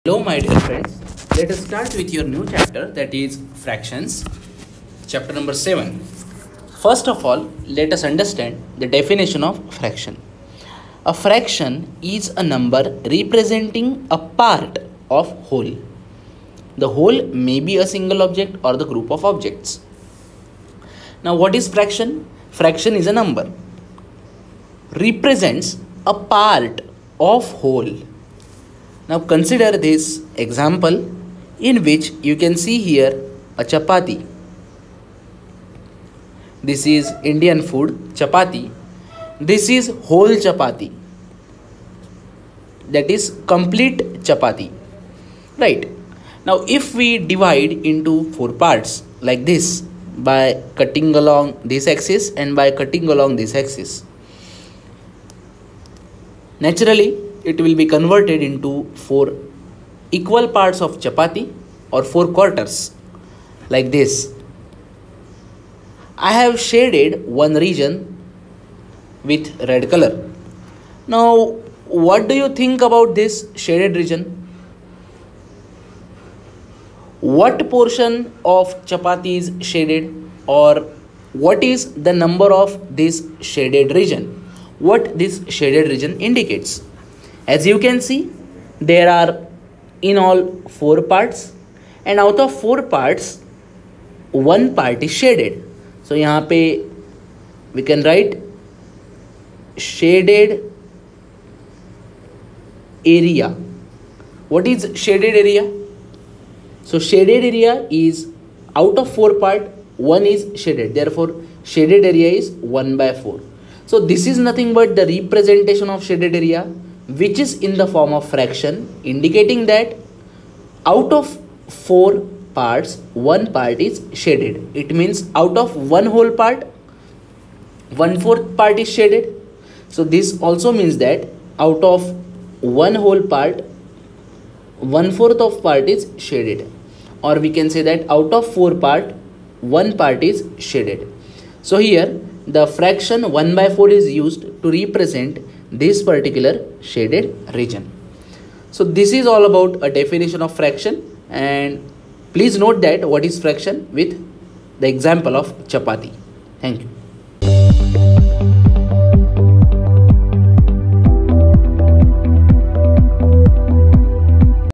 Hello, my dear friends. Let us start with your new chapter, that is fractions, chapter number 7. First of all, let us understand the definition of fraction. A fraction is a number representing a part of whole. The whole may be a single object or the group of objects. Now, what is fraction? Fraction is a number represents a part of whole. Now consider this example in which you can see here a chapati. This is Indian food, chapati. This is whole chapati. That is complete chapati. Right. Now if we divide into 4 parts like this by cutting along this axis and by cutting along this axis, naturally it will be converted into 4 equal parts of chapati or 4 quarters like this. I have shaded one region with red color. Now, what do you think about this shaded region? What portion of chapati is shaded, or what is the number of this shaded region? What this shaded region indicates? As you can see, there are in all 4 parts, and out of 4 parts, 1 part is shaded. So यहाँ पे we can write shaded area. What is shaded area? So shaded area is out of 4 part, 1 is shaded. Therefore, shaded area is 1 by 4. So this is nothing but the representation of shaded area, which is in the form of fraction, indicating that out of 4 parts, 1 part is shaded. It means out of 1 whole part, 1/4 part is shaded. So this also means that out of 1 whole part, 1/4 of part is shaded. Or we can say that out of 4 part, 1 part is shaded. So here the fraction 1 by 4 is used to represent this particular shaded region. So this is all about a definition of fraction, and please note that what is fraction with the example of chapati. Thank you.